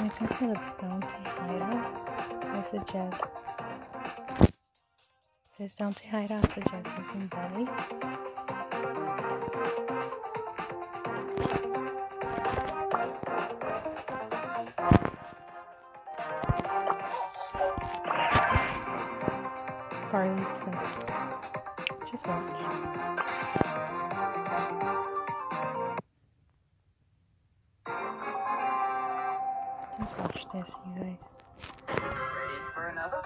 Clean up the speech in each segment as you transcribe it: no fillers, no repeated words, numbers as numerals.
When it comes to the Bounty Hideout, I suggest using Barley. Barley clip. Just watch. Just watch this, you guys. Ready for another?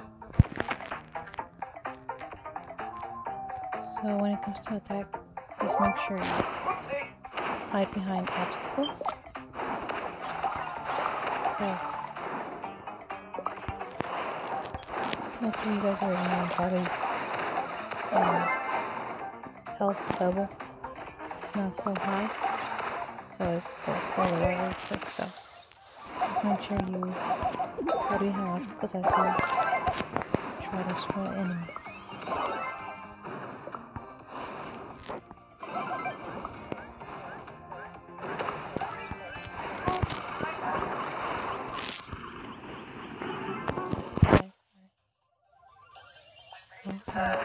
So when it comes to attack, just make sure you hide behind obstacles. Because most of you guys already know Barley's health level is not so high, so it goes all over quick. So just make sure you hide behind obstacles as you try to destroy an enemy. Okay.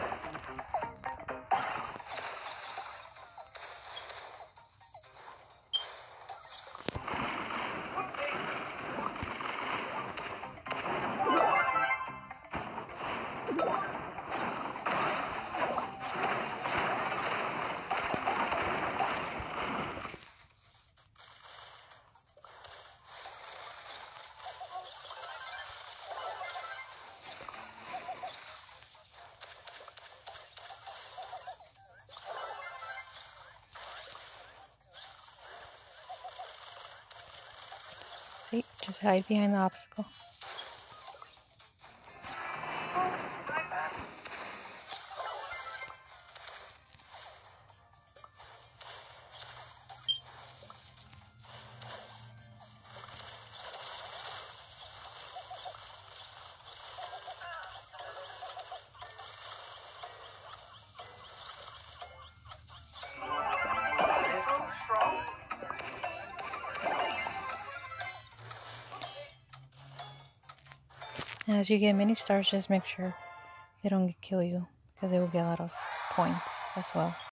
See, just hide behind the obstacle. And as you get many stars, just make sure they don't kill you, because they will get a lot of points as well.